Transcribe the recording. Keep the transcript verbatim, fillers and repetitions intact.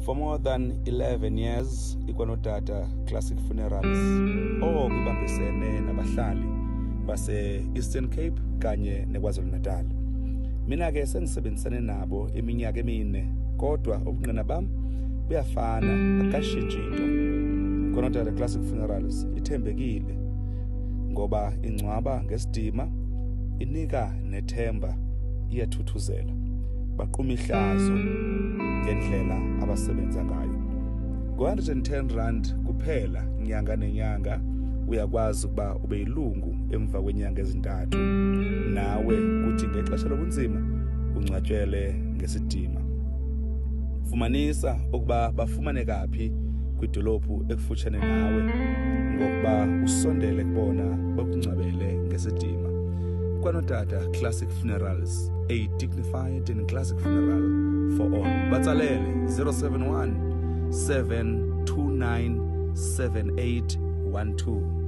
For more than eleven years, Nodada Classic Funerals okubambisene nabahlali base Eastern Cape kanye neKwaZulu Natal. Mina ke sengisebenzisane nabo eminyaka emine, kodwa ubungqina bami buyafana, akashintsha into. Nodada Classic Funerals ithembekile ngoba ingcwaba ngesidima, inika nethemba, iyathuthuzela. Baqhuma ihlazo ngendlela abasebenza ngayo. one hundred and ten rand kuphela nyanga nenyanga uyakwazi ukuba ube yilungu emva kwenyanga ezintathu, nawe kuthi ngexesha lobunzima ungcwatshele ngesidima. Fumanisa ukuba bafumane kaphi kwidolophu ekufutshane nawe ngokuba usondele kubona bakungcwabele ngesidima. Nodada Classic Funerals, a dignified and classic funeral for all. Batsalele zero seven one seven two nine seven eight one two.